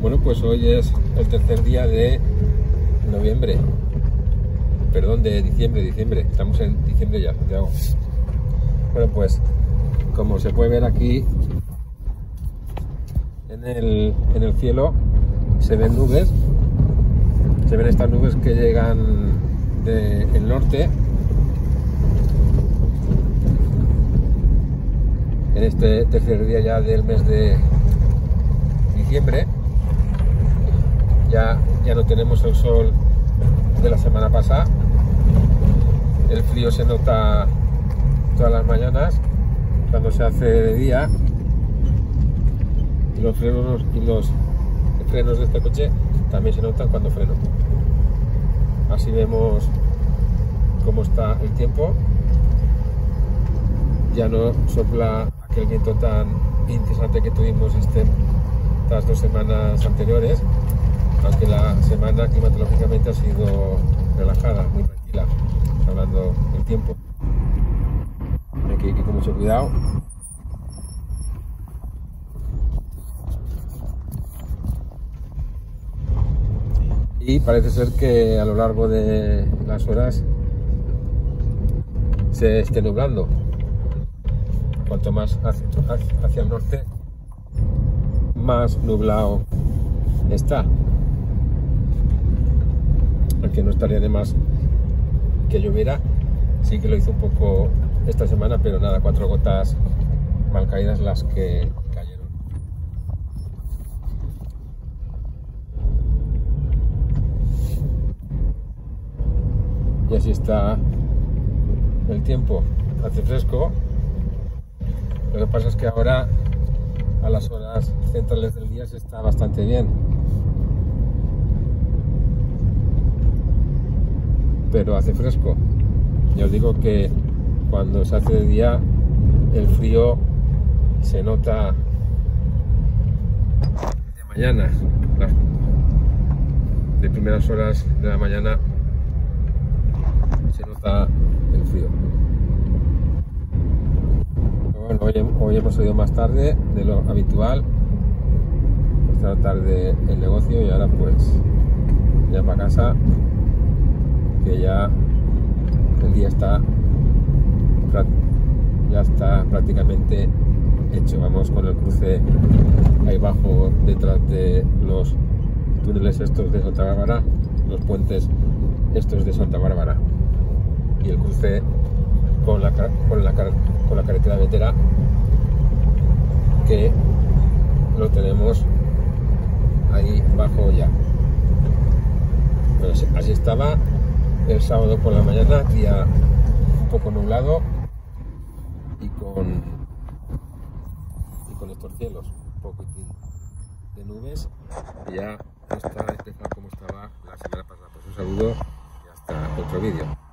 Bueno, pues hoy es el tercer día de noviembre, perdón, de diciembre, estamos en diciembre ya, Santiago. Bueno, pues como se puede ver aquí en el cielo se ven nubes, se ven estas nubes que llegan del norte. En este tercer día ya del mes de diciembre, ya no tenemos el sol de la semana pasada. El frío se nota todas las mañanas cuando se hace de día, y los frenos de este coche también se notan cuando freno. Así vemos cómo está el tiempo. Ya no sopla aquel viento tan interesante que tuvimos estas 2 semanas anteriores, aunque la semana climatológicamente ha sido relajada, muy tranquila, hablando del tiempo. Hay que ir con mucho cuidado. Y parece ser que a lo largo de las horas se esté nublando. Cuanto más hacia el norte, más nublado está. Aunque no estaría de más que lloviera, sí que lo hizo un poco esta semana, pero nada, 4 gotas mal caídas las que cayeron. Y así está el tiempo. Hace fresco. Lo que pasa es que ahora a las horas centrales del día se está bastante bien, pero hace fresco. Ya os digo que cuando se hace de día el frío se nota de mañana, de primeras horas de la mañana se nota el frío. Bueno, hoy hemos salido más tarde de lo habitual, esta tarde el negocio, y ahora pues ya para casa, que ya el día está prácticamente hecho. Vamos con el cruce ahí abajo, detrás de los túneles estos de Santa Bárbara, los puentes estos de Santa Bárbara, y el cruce con la carretera vetera, que lo tenemos ahí abajo ya. Bueno, así estaba el sábado por la mañana, día un poco nublado y con estos cielos, un poquitín de nubes. Ya está como estaba la semana pasada. Pues un saludo y hasta otro vídeo.